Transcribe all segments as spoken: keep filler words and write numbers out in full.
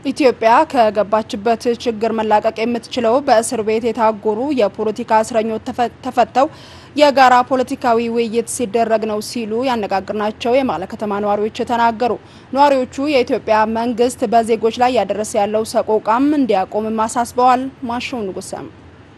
ኢትዮጵያ ከገባችበት ችግር መላቀቅ የምትችለው በእስር ቤት የታጎሩ የፖለቲካ እስረኞች ተፈትረው የጋራ ፖለቲካዊ ውይይት ሲደረግ ነው ሲሉ ያነጋግርናቸው የማለ ከተማ ነዋሪዎች ተናገሩ። ነዋሪዎቹ የኢትዮጵያ መንግስት በዜጎች ላይ ያደረሰ ያለው ሰቆቃም እንዲያቆም ማሳስበዋል። ማሽው ንጉሰም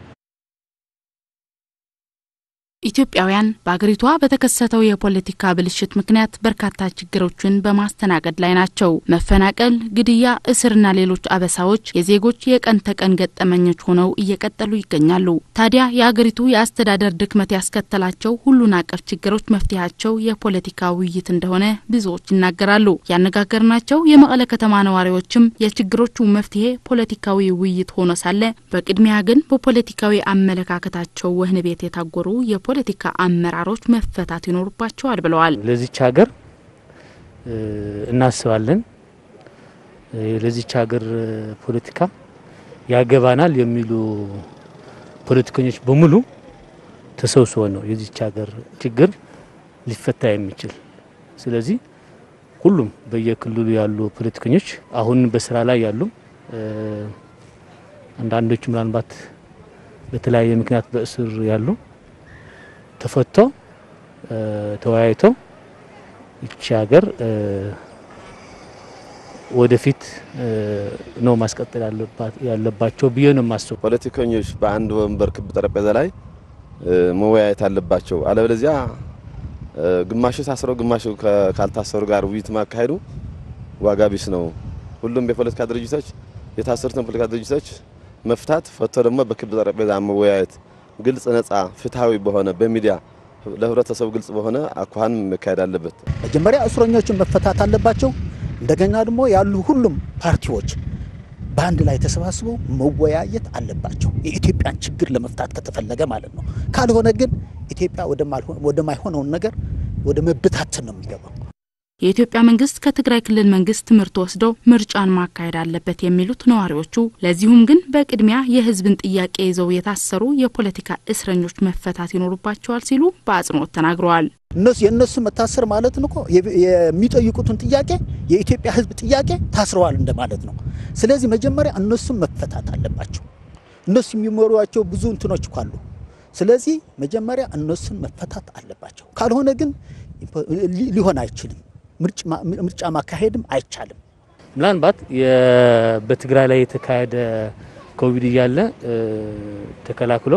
ኢትዮጵያውያን በአገሪቷ በተከሰተው የፖለቲካ ብልሽት ምክንያት በርካታ ችግሮችን በማስተናገድ ላይ ናቸው። መፈናቀል፣ ግድያ፣ እስርና ሌሎች አበሳዎች የዜጎች የቀን ተቀን ገጠመኞች ሆነው እየቀጠሉ ይገኛሉ። ታዲያ የአገሪቱ የአስተዳደር ድክመት ያስከተላቸው ሁሉን አቀፍ ችግሮች መፍትሄያቸው የፖለቲካ ውይይት እንደሆነ ብዙዎች ይናገራሉ። ያነጋገርናቸው የመቀለ ከተማ ነዋሪዎችም የችግሮቹ መፍትሄ ፖለቲካዊ ውይይት ሆኖ ሳለ በቅድሚያ ግን በፖለቲካዊ አመለካከታቸው ወህኒ ቤት የታጎሩ ፖለቲካ አመራሮች መፈታት ይኖርባቸዋል ብለዋል። ለዚህ ሀገር እናስባለን ለዚህ ሀገር ፖለቲካ ያገባናል የሚሉ ፖለቲከኞች በሙሉ ተሰውስወው ነው የዚህ ሀገር ችግር ሊፈታ የሚችል። ስለዚህ ሁሉም በየክልሉ ያሉ ፖለቲከኞች አሁን በስራ ላይ ያሉ አንዳንዶቹ ምናልባት በተለያየ ምክንያት በእስር ያሉ ተፈትረው ተወያይተው እቺ ሀገር ወደፊት ነው ማስቀጠል ያለባቸው ብዬ ነው ማስበው። ፖለቲከኞች በአንድ ወንበር ክብ ጠረጴዛ ላይ መወያየት አለባቸው። አለበለዚያ ግማሽ ታስረው ግማሽ ካልታሰሩ ጋር ውይይት ማካሄዱ ዋጋ ቢስ ነው። ሁሉም የፖለቲካ ድርጅቶች የታሰሩትን ፖለቲካ ድርጅቶች መፍታት ፈቶ ደግሞ በክብ ጠረጴዛ መወያየት ግልጽ ነፃ ፍትሃዊ በሆነ በሚዲያ ለህብረተሰቡ ግልጽ በሆነ አኳን መካሄድ አለበት። መጀመሪያ እስረኞችን መፈታት አለባቸው። እንደገና ደግሞ ያሉ ሁሉም ፓርቲዎች በአንድ ላይ ተሰባስበው መወያየት አለባቸው የኢትዮጵያን ችግር ለመፍታት ከተፈለገ ማለት ነው። ካልሆነ ግን ኢትዮጵያ ወደ ማይሆነው ነገር ወደ መብታትን ነው የሚገባው። የኢትዮጵያ መንግስት ከትግራይ ክልል መንግስት ትምርት ወስደው ምርጫን ማካሄድ አለበት የሚሉት ነዋሪዎቹ ለዚሁም ግን በቅድሚያ የህዝብን ጥያቄ ይዘው የታሰሩ የፖለቲካ እስረኞች መፈታት ይኖርባቸዋል ሲሉ በአጽንኦት ተናግረዋል። እነሱ የነሱ መታሰር ማለት ነው የሚጠይቁትን ጥያቄ የኢትዮጵያ ህዝብ ጥያቄ ታስረዋል እንደማለት ነው። ስለዚህ መጀመሪያ እነሱ መፈታት አለባቸው። እነሱ የሚመሩዋቸው ብዙ እንትኖች ካሉ ስለዚህ መጀመሪያ እነሱን መፈታት አለባቸው። ካልሆነ ግን ሊሆን አይችልም። ምርጫ ማካሄድም አይቻልም። ምናልባት በትግራይ ላይ የተካሄደ ኮቪድ ያለ ተከላክሎ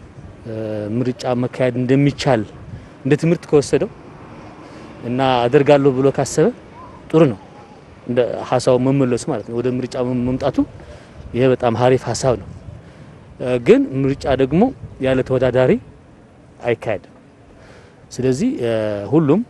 ምርጫ ማካሄድ እንደሚቻል እንደ ትምርት ከወሰደው እና አደርጋለሁ ብሎ ካሰበ ጥሩ ነው። እንደ ሐሳው መመለስ ማለት ነው ወደ ምርጫ መምጣቱ ይሄ በጣም ሀሪፍ ሐሳብ ነው። ግን ምርጫ ደግሞ ያለ ተወዳዳሪ አይካሄድም። ስለዚህ ሁሉም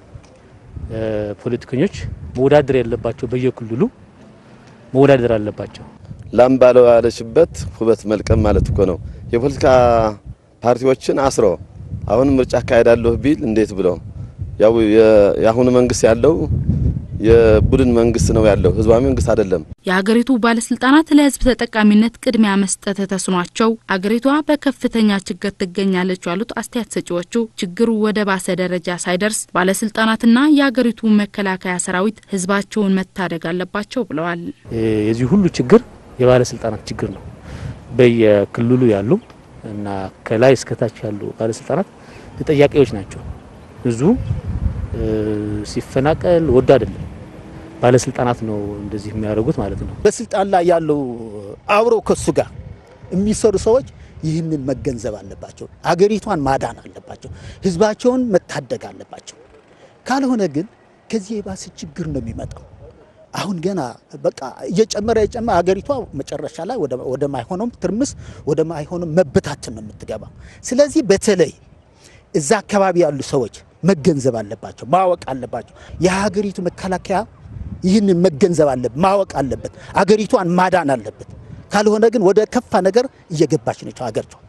ፖለቲከኞች መወዳደር ያለባቸው በየክልሉ መወዳደር አለባቸው። ላምባለው ያለሽበት ሁበት መልቀም ማለት እኮ ነው። የፖለቲካ ፓርቲዎችን አስሮ አሁን ምርጫ ካሄዳለሁ ቢል እንዴት ብለው ያው ያሁን መንግስት ያለው የቡድን መንግስት ነው ያለው ህዝባዊ መንግስት አይደለም። የሀገሪቱ ባለስልጣናት ለህዝብ ተጠቃሚነት ቅድሚያ መስጠት ተስኗቸው አገሪቷ በከፍተኛ ችግር ትገኛለች ያሉት አስተያየት ሰጪዎቹ ችግሩ ወደ ባሰ ደረጃ ሳይደርስ ባለስልጣናትና የሀገሪቱ መከላከያ ሰራዊት ህዝባቸውን መታደግ አለባቸው ብለዋል። የዚህ ሁሉ ችግር የባለስልጣናት ችግር ነው። በየክልሉ ያሉ እና ከላይ እስከታች ያሉ ባለስልጣናት ተጠያቂዎች ናቸው። ብዙ ሲፈናቀል ወድ አይደለም ባለስልጣናት ነው እንደዚህ የሚያደርጉት ማለት ነው። በስልጣን ላይ ያለው አብሮ ከሱ ጋር የሚሰሩ ሰዎች ይህንን መገንዘብ አለባቸው። አገሪቷን ማዳን አለባቸው። ህዝባቸውን መታደግ አለባቸው። ካልሆነ ግን ከዚህ የባሰ ችግር ነው የሚመጣው። አሁን ገና በቃ እየጨመረ እየጨመረ አገሪቷ መጨረሻ ላይ ወደ ወደ ማይሆነው ትርምስ ወደ ማይሆነው መበታተን ነው የምትገባው። ስለዚህ በተለይ እዛ አካባቢ ያሉ ሰዎች መገንዘብ አለባቸው ማወቅ አለባቸው። የሀገሪቱ መከላከያ ይህንን መገንዘብ አለበት ማወቅ አለበት። አገሪቷን ማዳን አለበት። ካልሆነ ግን ወደ ከፋ ነገር እየገባች ነው ሀገሪቷ።